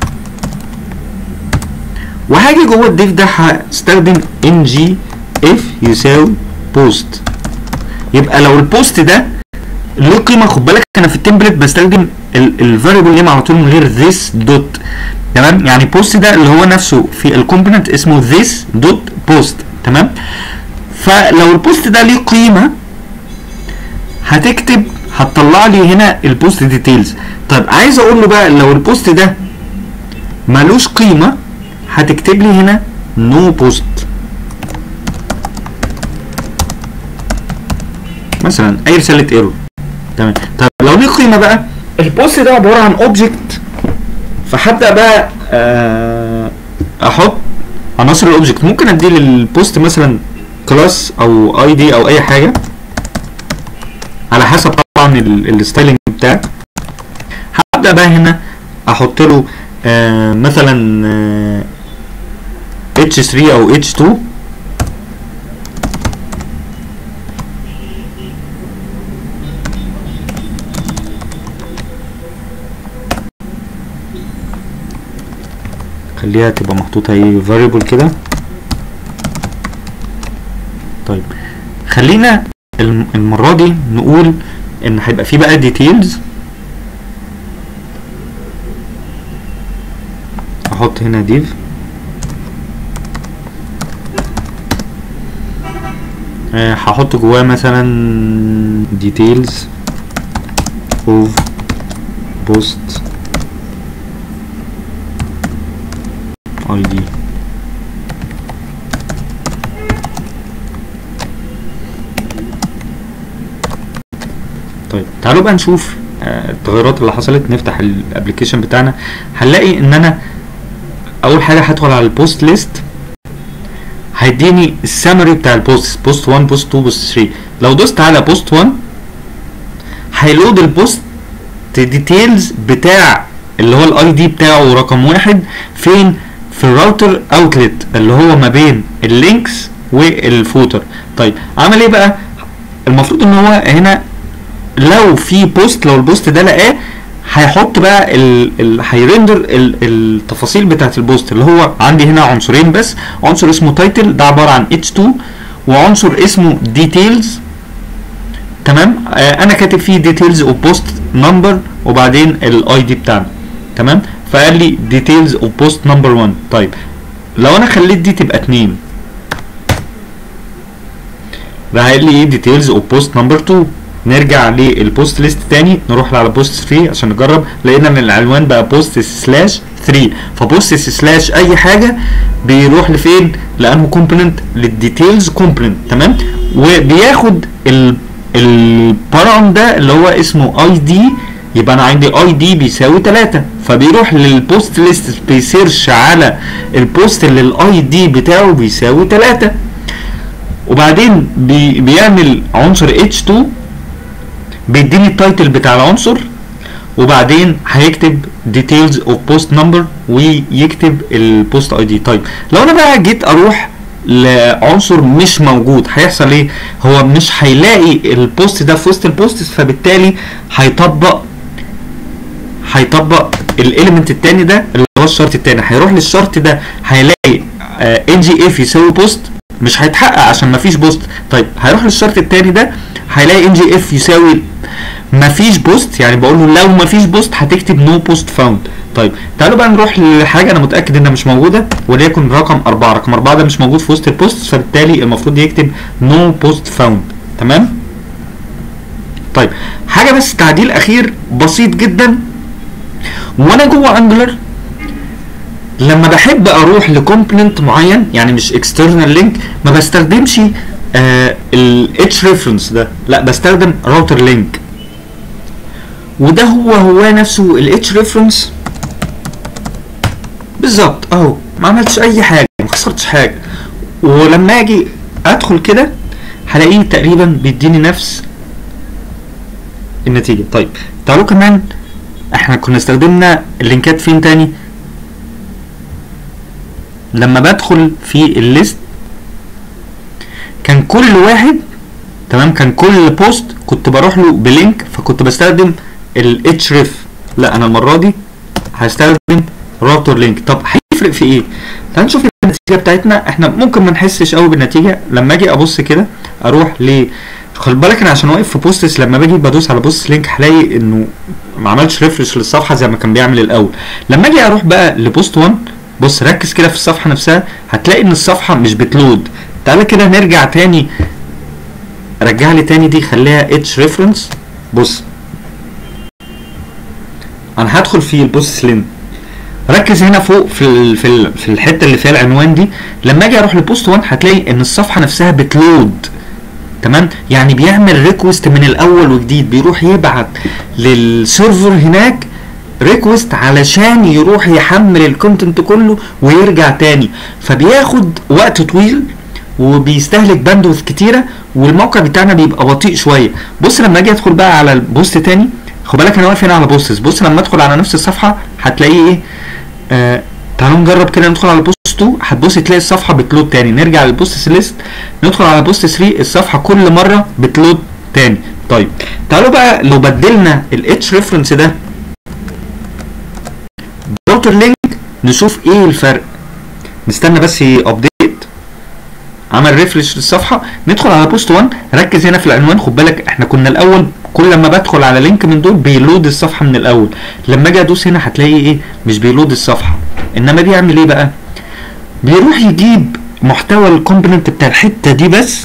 وهاجي جوه الديف ده هستخدم ngf يساوي بوست. يبقى لو البوست ده له قيمه، خد بالك انا في التمبلت بستخدم الفاريبل نيم على طول من غير this دوت، تمام؟ يعني بوست ده اللي هو نفسه في الكومبوننت اسمه this دوت بوست، تمام؟ فلو البوست ده ليه قيمه هتكتب هتطلع لي هنا البوست ديتيلز. طيب عايز اقول له بقى لو البوست ده ملوش قيمه هتكتب لي هنا نو بوست مثلا، اي رساله ايرور، تمام؟ طب لو ليه قيمه بقى، البوست ده عباره عن اوبجكت، فهبدا بقى احط عناصر الاوبجكت. ممكن ادي للبوست مثلا كلاس او اي دي او اي حاجه على حسب طبعا الستايلنج بتاعك. هبدا بقى هنا احط له مثلا h3 او h2، خليها تبقى محطوطه ايه variable كده. طيب خلينا المره دي نقول ان هيبقى في بقى ديتيلز. احط هنا ديف، هحط جواه مثلا details of post ID. طيب تعالوا بقى نشوف التغيرات اللي حصلت. نفتح الابلكيشن بتاعنا، هنلاقي ان انا اول حاجه هدخل على البوست ليست، هيديني السمري بتاع البوست، بوست 1 بوست 2 بوست 3. لو دوست على بوست 1 هيلود البوست ديتيلز بتاع اللي هو الاي دي بتاعه رقم 1 فين؟ في الراوتر اوتلت اللي هو ما بين اللينكس والفوتر. طيب عمل ايه بقى؟ المفروض ان هو هنا لو في بوست، لو البوست ده لقاه هيحط بقى هيرندر التفاصيل بتاعت البوست. اللي هو عندي هنا عنصرين بس، عنصر اسمه تايتل ده عباره عن h2، وعنصر اسمه ديتيلز، تمام؟ انا كاتب فيه ديتيلز اوف بوست نمبر وبعدين الاي دي بتاعنا، تمام؟ فقال لي ديتيلز اوف بوست نمبر 1. طيب لو انا خليت دي تبقى 2 ده هيقول لي ايه؟ ديتيلز اوف بوست نمبر 2. نرجع للبوست ليست تاني، نروح على بوست 3 عشان نجرب، لقينا ان العنوان بقى بوست سلاش 3، فبوست سلاش اي حاجه بيروح لفين؟ لانه كومبوننت للديتيلز كومبوننت، تمام؟ وبياخد البارام ده اللي هو اسمه اي دي، يبقى انا عندي اي دي بيساوي 3، فبيروح للبوست ليست بيسيرش على البوست اللي الاي دي بتاعه بيساوي 3، وبعدين بيعمل عنصر h2 بيديني التايتل بتاع العنصر، وبعدين هيكتب details of post number ويكتب البوست اي دي. طيب لو انا بقى جيت اروح لعنصر مش موجود هيحصل ايه؟ هو مش هيلاقي البوست ده في وسط البوستس، فبالتالي هيطبق الاليمنت التاني ده اللي هو الشرط التاني، هيروح للشرط ده هيلاقي ان جي اف يساوي بوست، مش هيتحقق عشان مفيش بوست. طيب هيروح للشرط التاني ده هيلاقي ان جي اف يساوي مفيش بوست، يعني بقول له لو مفيش بوست هتكتب نو بوست فاوند. طيب تعالوا بقى نروح لحاجه انا متاكد انها مش موجوده، وليكن رقم 4. رقم 4 ده مش موجود في وسط البوست، فبالتالي المفروض يكتب نو بوست فاوند. تمام. طيب حاجه بس تعديل اخير بسيط جدا، وانا جوه انجلر لما بحب اروح لكومبوننت معين يعني مش اكسترنال لينك ما بستخدمش الاتش ريفرنس ده، لا بستخدم راوتر لينك، وده هو نفسه الاتش ريفرنس بالظبط اهو، ما عملتش اي حاجه، ما خسرتش حاجه، ولما اجي ادخل كده هلاقيه تقريبا بيديني نفس النتيجه. طيب تعالوا كمان احنا كنا استخدمنا اللينكات فين تاني؟ لما بدخل في الليست كان كل واحد تمام، كان كل بوست كنت بروح له بلينك، فكنت بستخدم الاتش ريف. لا انا المره دي هستخدم راوتر لينك. طب هيفرق في ايه؟ تعال نشوف النتيجه بتاعتنا. احنا ممكن ما نحسش قوي بالنتيجه لما اجي ابص كده اروح ل خلي بالك انا عشان واقف في بوستس لما باجي بدوس على بوست لينك هلاقي انه ما عملش ريفرش للصفحه زي ما كان بيعمل الاول. لما اجي اروح بقى لبوست 1 بص ركز كده في الصفحه نفسها هتلاقي ان الصفحه مش بتلود. تعالى كده نرجع تاني، رجع لي تاني دي خليها اتش ريفرنس. بص انا هدخل في البوست لين، ركز هنا فوق في الحته اللي فيها العنوان دي. لما اجي اروح لبوست 1 هتلاقي ان الصفحه نفسها بتلود. تمام، يعني بيعمل ريكوست من الاول وجديد، بيروح يبعت للسيرفر هناك ريكوست علشان يروح يحمل الكونتنت كله ويرجع تاني، فبياخد وقت طويل وبيستهلك باندوث كتيره، والموقع بتاعنا بيبقى بطيء شويه. بص لما اجي ادخل بقى على البوست تاني، خد بالك انا واقف هنا على بوستس، بص لما ادخل على نفس الصفحه هتلاقيه ايه. تعالوا نجرب كده ندخل على بوست 2، هتبص تلاقي الصفحه بتلود تاني. نرجع للبوست ليست ندخل على بوست 3 الصفحه كل مره بتلود تاني. طيب تعالوا بقى لو بدلنا الاتش ريفرنس ده براوتر لينك نشوف ايه الفرق. نستنى بس ابديت، عمل ريفرش للصفحه، ندخل على بوست 1. ركز هنا في العنوان، خد بالك احنا كنا الاول كل لما بدخل على لينك من دول بيلود الصفحه من الاول، لما اجي ادوس هنا هتلاقي ايه مش بيلود الصفحه، انما بيعمل ايه بقى؟ بيروح يجيب محتوى الكومبوننت بتاع الحته دي بس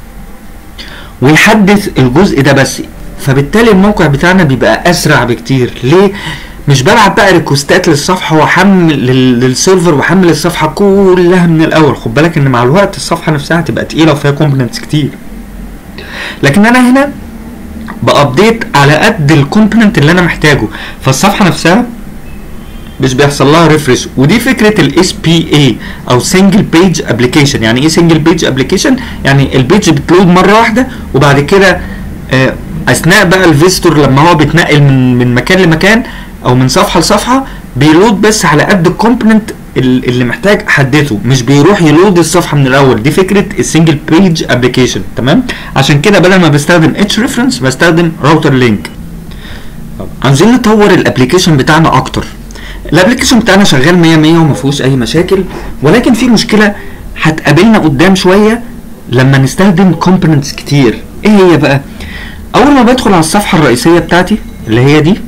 ويحدث الجزء ده بس، فبالتالي الموقع بتاعنا بيبقى اسرع بكتير. ليه؟ مش بلعب بقى ريكوستات للصفحه واحمل للسيرفر واحمل الصفحه كلها من الاول. خد بالك ان مع الوقت الصفحه نفسها هتبقى تقيله وفيها كومبوننتس كتير، لكن انا هنا بابديت على قد الكومبوننت اللي انا محتاجه، فالصفحه نفسها مش بيحصل لها ريفرش. ودي فكره الاس بي اي او سنجل بيج ابلكيشن. يعني ايه سنجل بيج ابلكيشن؟ يعني البيج بتلود مره واحده، وبعد كده اثناء بقى الفيزيتور لما هو بيتنقل من مكان لمكان او من صفحه لصفحه بيلود بس على قد الكومبوننت اللي محتاج احدثه، مش بيروح يلود الصفحه من الاول. دي فكره السنجل بيج ابلكيشن. تمام، عشان كده بدل ما بستخدم اتش ريفرنس بستخدم راوتر لينك. عاوزين نطور الابلكيشن بتاعنا اكتر. الابلكيشن بتاعنا شغال 100 100 وما فيهوش اي مشاكل، ولكن في مشكله هتقابلنا قدام شويه لما نستخدم كومبوننتس كتير. ايه هي بقى؟ اول ما بدخل على الصفحه الرئيسيه بتاعتي اللي هي دي،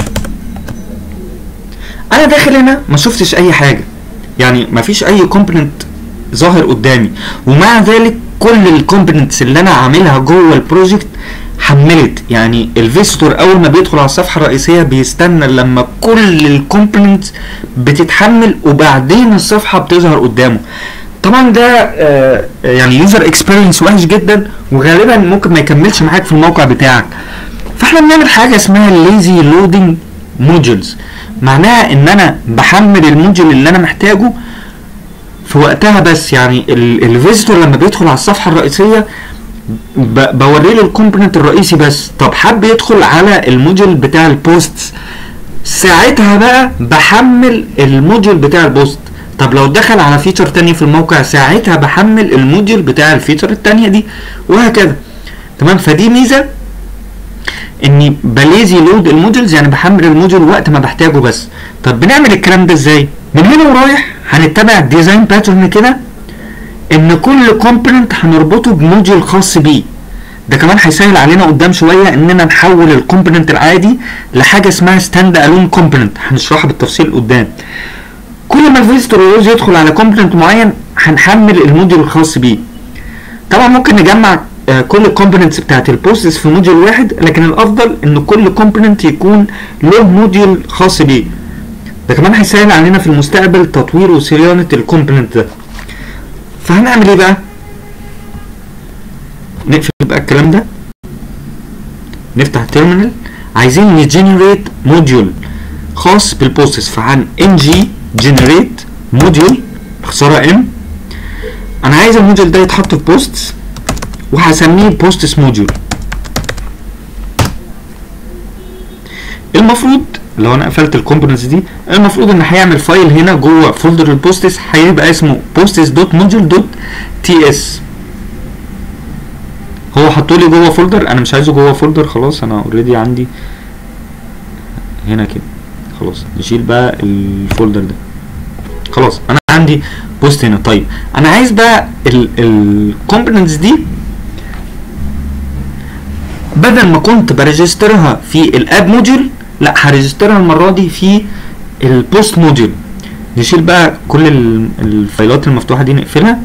انا داخل هنا ما شفتش اي حاجه، يعني ما فيش اي كومبوننت ظاهر قدامي، ومع ذلك كل الكومبوننتس اللي انا عاملها جوه البروجكت حملت. يعني الفيزيتور اول ما بيدخل على الصفحه الرئيسيه بيستنى لما كل الكومبوننتس بتتحمل وبعدين الصفحه بتظهر قدامه. طبعا ده يعني يوزر اكسبيرينس وحش جدا، وغالبا ممكن ما يكملش معاك في الموقع بتاعك. فاحنا بنعمل حاجه اسمها الليزي لودنج موديولز، معناها ان انا بحمل الموديول اللي انا محتاجه في وقتها بس. يعني الفيزيتور لما بيدخل على الصفحه الرئيسيه بوري له الكومبوننت الرئيسي بس. طب حب يدخل على الموديول بتاع البوست، ساعتها بقى بحمل الموديول بتاع البوست. طب لو دخل على فيتشر تانية في الموقع، ساعتها بحمل الموديول بتاع الفيتشر التانية دي، وهكذا. تمام. فدي ميزة اني بليزي لود الموديولز، يعني بحمل الموديول وقت ما بحتاجه بس. طب بنعمل الكلام ده ازاي؟ من هنا ورايح هنتبع الديزاين باترن كده، ان كل كومبوننت هنربطه بموديول خاص بيه. ده كمان هيسهل علينا قدام شويه اننا نحول الكومبوننت العادي لحاجه اسمها ستاند الون كومبوننت، هنشرحها بالتفصيل قدام. كل ما الفيزيتور يعوز يدخل على كومبوننت معين هنحمل الموديول الخاص بيه. طبعا ممكن نجمع كل الكومبوننتس بتاعت البروسيس في موديول واحد، لكن الافضل ان كل كومبوننت يكون له موديول خاص بيه. ده كمان هيسهل علينا في المستقبل تطوير وصيانه الكومبوننت ده. فهنعمل ايه بقى؟ نقفل بقى الكلام ده، نفتح التيرمينال. عايزين نجنريت موديول خاص بالبروسيس، فهن ng جنريت موديول اختصارها ام. انا عايز الموديول ده يتحط في بوستس، وهسميه بوستس موديول. المفروض لو انا قفلت الكومبوننتس دي، المفروض ان هيعمل فايل هنا جوه فولدر البوستس، هيبقى اسمه posters.module.ts. هو حطولي جوه فولدر، انا مش عايزه جوه فولدر، خلاص انا اوريدي عندي هنا كده. خلاص نشيل بقى الفولدر ده، خلاص انا عندي بوست هنا. طيب انا عايز بقى الكومبوننتس دي بدل ما كنت بريجسترها في الاب موديول، لا هريجسترها المره دي في البوست موديول. نشيل بقى كل الفايلات المفتوحه دي نقفلها.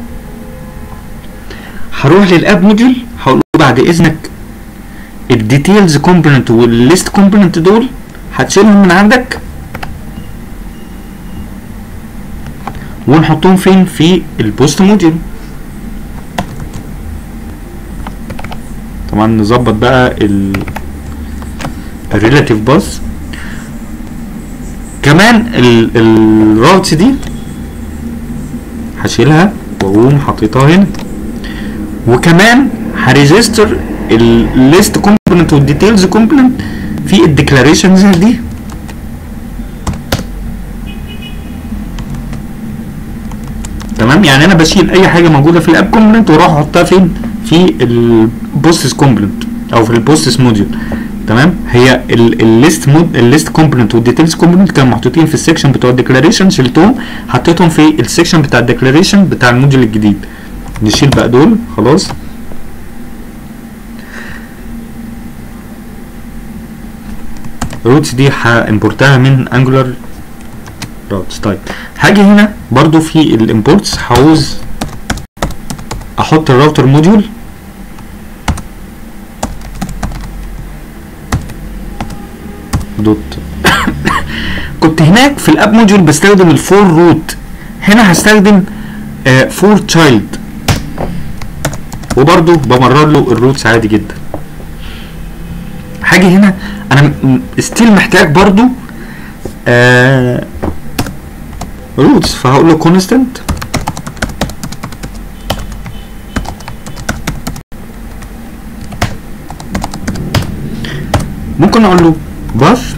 هروح للاب موديول، هقول له بعد اذنك الديتيلز كومبوننت والليست كومبوننت دول هتشيلهم من عندك ونحطهم فين؟ في البوست موديول. طبعا نظبط بقى الريلاتيف باث. كمان الراوتس دي هشيلها واقوم حاططها هنا، وكمان هريجستر الليست كومبوننت والديتيلز كومبوننت في الديكلاريشنز دي. تمام. يعني انا بشيل اي حاجه موجوده في الاب كومبوننت واروح احطها فين؟ في البوستس كومبوننت او في البوستس موديول. تمام. هي الليست كومبوننت والديتيلز كومبوننت كانوا محطوطين في السكشن بتوع الديكلاريشن، شلتهم حطيتهم في السكشن بتاع الديكلاريشن بتاع الموديول الجديد. نشيل بقى دول خلاص. الروتس دي هامبورتها من انجولار راوتس. طيب هاجي هنا برضو في الامبورتس، هعوز احط الراوتر موديول دوت. كنت هناك في الاب موديول بستخدم الفور روت، هنا هستخدم فور تشايلد، وبرضو بمرر له الروتس عادي جدا. هاجي هنا انا ستيل محتاج برضو روتس، فهقول له كونستنت ممكن اقول له باث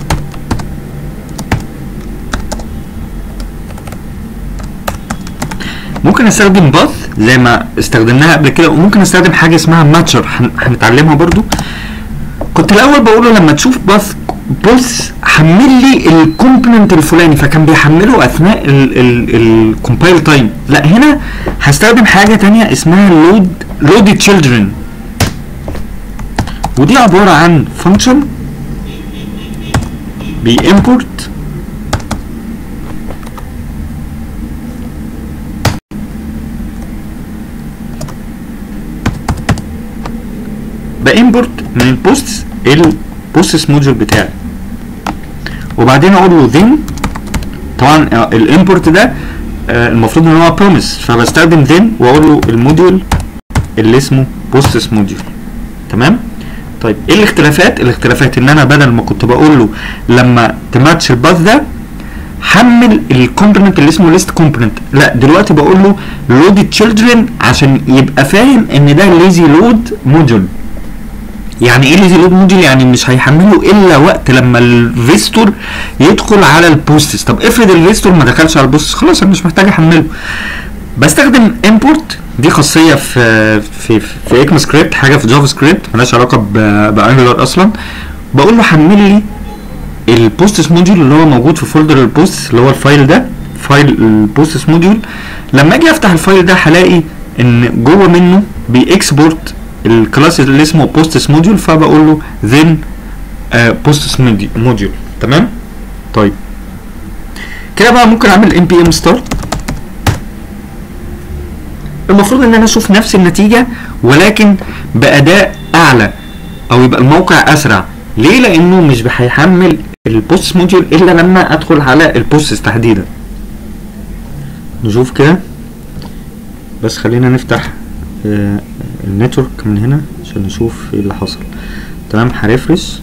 ممكن استخدم باث زي ما استخدمناها قبل كده، وممكن استخدم حاجه اسمها ماتشر هنتعلمها برضو. كنت الاول بقول له لما تشوف باث بص حمل لي الكومبوننت الفلاني، فكان بيحمله اثناء الكومبايل تايم. لا هنا هستخدم حاجه تانية اسمها لود تشيلدرن، ودي عباره عن فانكشن بيمبورت بامبورت من البوستس موديول بتاعي، وبعدين اقول له then. طبعا الامبورت ده المفروض ان هو بروميس، فبستخدم then واقول له الموديول اللي اسمه بوستس موديول. تمام. طيب ايه الاختلافات؟ الاختلافات ان انا بدل ما كنت بقول له لما تماتش الباث ده، حمل الكومبوننت اللي اسمه ليست كومبوننت، لا دلوقتي بقول له لود تشيلدرن عشان يبقى فاهم ان ده ليزي لود موديول. يعني ايه ليزي لود موديول؟ يعني مش هيحمله الا وقت لما الفيستور يدخل على البوستس. طب افرض الفيستور ما دخلش على البوستس، خلاص انا مش محتاج احمله. بستخدم امبورت، دي خاصيه في اكما سكريبت، حاجه في جافا سكريبت مالهاش علاقه بانجلر اصلا. بقول له حمل لي البوستس موديول اللي هو موجود في فولدر البوستس اللي هو الفايل ده، فايل البوستس موديول. لما اجي افتح الفايل ده هلاقي ان جوه منه بيكسبورت الكلاس اللي اسمه بوستس موديول، فبقول له then بوستس موديول. تمام. طيب كده بقى ممكن اعمل npm start. المفروض ان انا اشوف نفس النتيجه ولكن باداء اعلى او يبقى الموقع اسرع. ليه؟ لانه مش هيحمل البوستس موديول الا لما ادخل على البوستس تحديدا. نشوف كده، بس خلينا نفتح النتورك من هنا عشان نشوف ايه اللي حصل. تمام. هريفرش،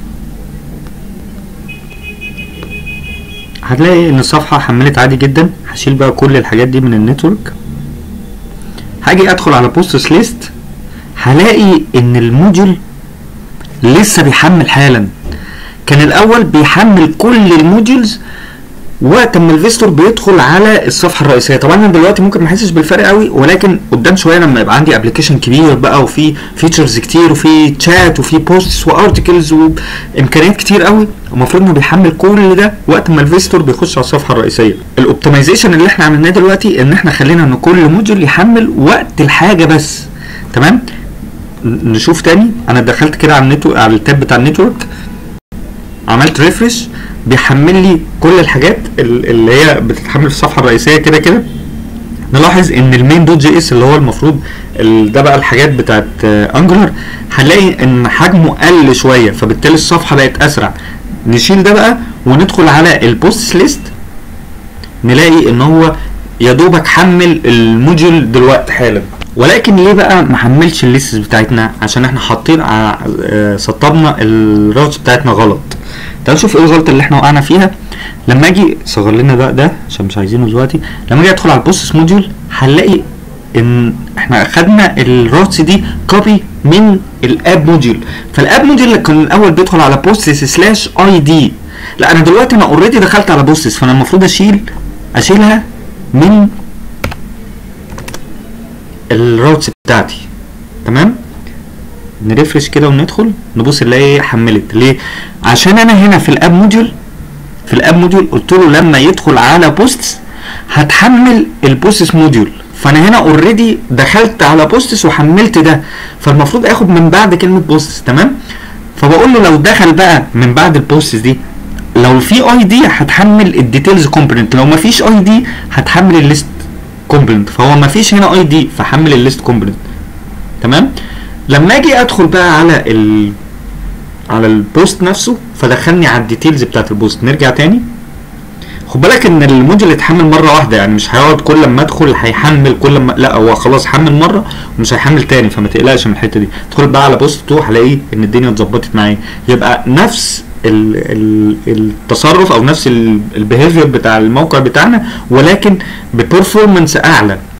هتلاقي ان الصفحه حملت عادي جدا. هشيل بقى كل الحاجات دي من النتورك، هاجي ادخل على بوستس ليست، هلاقي ان الموديول لسه بيحمل حالا. كان الاول بيحمل كل الموديولز وقت ما الفيستور بيدخل على الصفحه الرئيسيه. طبعا انا دلوقتي ممكن ما احسش بالفرق قوي، ولكن قدام شويه لما يبقى عندي ابلكيشن كبير بقى وفي فيتشرز كتير وفي تشات وفي بوستس وارتكلز وامكانيات كتير قوي، المفروض انه بيحمل كل ده وقت ما الفيستور بيخش على الصفحه الرئيسيه. الاوبتمايزيشن اللي احنا عملناه دلوقتي ان احنا خلينا ان كل موديول يحمل وقت الحاجه بس. تمام. نشوف تاني، انا دخلت كده على النتورك، على التاب بتاع النتورك، عملت ريفرش، بيحمل لي كل الحاجات اللي هي بتتحمل في الصفحه الرئيسيه كده كده. نلاحظ ان المين دوت جي اس اللي هو المفروض ده بقى الحاجات بتاعت انجلر، هنلاقي ان حجمه قل شويه، فبالتالي الصفحه بقت اسرع. نشيل ده بقى وندخل على البوست ليست، نلاقي ان هو يا دوبك حمل الموديول دلوقتي حالا. ولكن ليه بقى ما حملش الليستس بتاعتنا؟ عشان احنا حاطين سطبنا الراوتس بتاعتنا غلط. تعالوا نشوف ايه الغلطه اللي احنا وقعنا فيها. لما اجي صغر لنا بقى ده عشان مش عايزينه دلوقتي، لما اجي ادخل على البوستس موديول هنلاقي ان احنا اخدنا الراوتس دي كوبي من الاب موديول. فالاب موديول اللي كان الاول بيدخل على بوستس سلاش اي دي، لا انا دلوقتي انا اوريدي دخلت على بوستس، فانا المفروض اشيلها من الراوتس بتاعتي. تمام. نريفرش كده وندخل نبص نلاقي حملت. ليه؟ عشان انا هنا في الاب موديول قلت له لما يدخل على بوستس هتحمل البوستس موديول، فانا هنا اوريدي دخلت على بوستس وحملت ده، فالمفروض اخد من بعد كلمه بوستس. تمام. فبقول له لو دخل بقى من بعد البوستس دي، لو في اي دي هتحمل الديتيلز كومبوننت، لو ما فيش اي دي هتحمل الليست كومبوننت، فهو ما فيش هنا اي دي فحمل الليست كومبوننت. تمام. لما اجي ادخل بقى على البوست نفسه فدخلني على الديتيلز بتاعت البوست. نرجع تاني، خد بالك ان الموديل اتحمل مره واحده، يعني مش هيقعد كل ما ادخل هيحمل كل ما، لا هو خلاص حمل مره ومش هيحمل تاني، فما تقلقش من الحته دي. ادخل بقى على بوست 2 هلاقي ان الدنيا اتظبطت معايا، يبقى نفس التصرف او نفس البيهيفير بتاع الموقع بتاعنا ولكن ببرفورمانس اعلى.